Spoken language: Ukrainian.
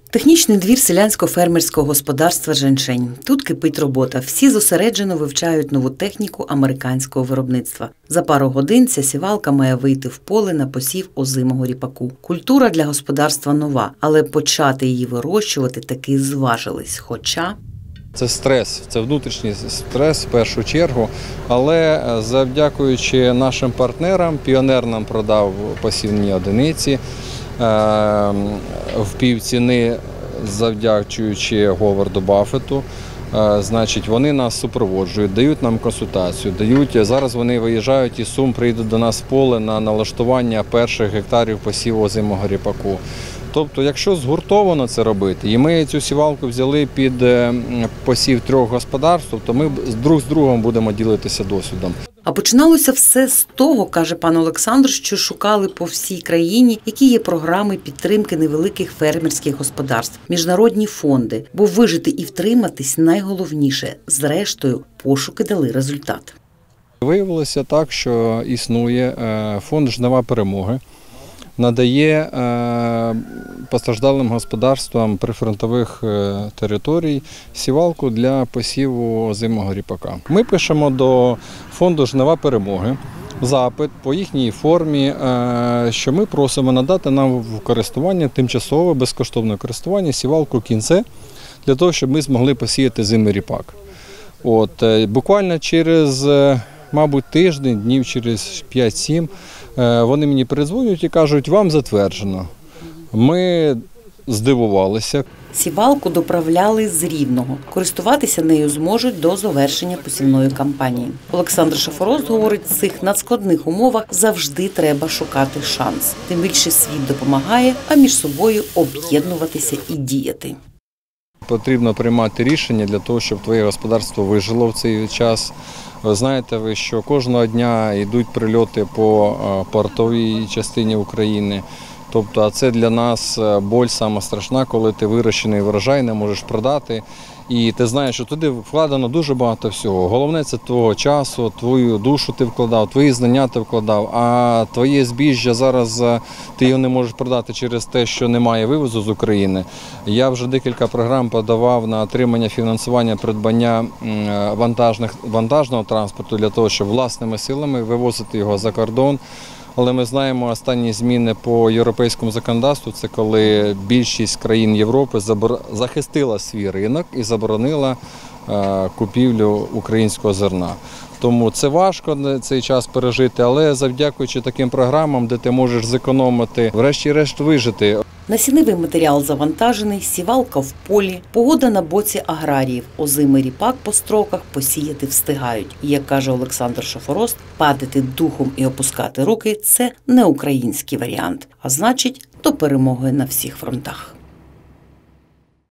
Технічний двір селянсько-фермерського господарства «Женьшень». Тут кипить робота. Всі зосереджено вивчають нову техніку американського виробництва. За пару годин ця сівалка має вийти в поле на посів озимого ріпаку. Культура для господарства нова, але почати її вирощувати таки зважились. Хоча... Це стрес, це внутрішній стрес в першу чергу, але завдякуючи нашим партнерам, Піонер нам продав посівні одиниці в півціни, завдячуючи Говарду Баффету. Значить, вони нас супроводжують, дають нам консультацію, зараз вони виїжджають із Сум, приїдуть до нас в поле на налаштування перших гектарів посіву озимого ріпаку. Тобто, якщо згуртовано це робити, і ми цю сівалку взяли під посів 3 господарств, то ми друг з другом будемо ділитися досвідом. А починалося все з того, каже пан Олександр, що шукали по всій країні, які є програми підтримки невеликих фермерських господарств, міжнародні фонди. Бо вижити і втриматись найголовніше. Зрештою, пошуки дали результат. Виявилося так, що існує фонд «Жнива перемоги», надає постраждалим господарствам прифронтових територій сівалку для посіву озимого ріпака. Ми пишемо до фонду «Жнива перемоги» запит по їхній формі, що ми просимо надати нам в користування, тимчасове безкоштовне користування сівалку «Кінце» для того, щоб ми змогли посіяти озимий ріпак. Буквально через, мабуть, тиждень, днів через 5-7, вони мені передзвонюють і кажуть, вам затверджено. Ми здивувалися. Сівалку доправляли з Рівного. Користуватися нею зможуть до завершення посівної кампанії. Олександр Шафорост говорить, в цих надскладних умовах завжди треба шукати шанс. Тим більше світ допомагає, а між собою об'єднуватися і діяти. Потрібно приймати рішення для того, щоб твоє господарство вижило в цей час. Ви знаєте, що кожного дня йдуть прильоти по портовій частині України. Тобто, а це для нас боль сама страшна, коли ти вирощений врожай не можеш продати. І ти знаєш, що туди вкладено дуже багато всього. Головне – це твого часу, твою душу ти вкладав, твої знання ти вкладав, а твоє збіжжя зараз ти його не можеш продати через те, що немає вивозу з України. Я вже декілька програм подавав на отримання фінансування придбання вантажного транспорту для того, щоб власними силами вивозити його за кордон. Але ми знаємо останні зміни по європейському законодавству, це коли більшість країн Європи захистила свій ринок і заборонила купівлю українського зерна. Тому це важко цей час пережити, але завдякуючи таким програмам, де ти можеш зекономити, врешті-решт вижити. Насінневий матеріал завантажений, сівалка в полі, погода на боці аграріїв, озимий ріпак по строках посіяти встигають. І, як каже Олександр Шафорост, падати духом і опускати руки – це не український варіант, а значить, до перемоги на всіх фронтах.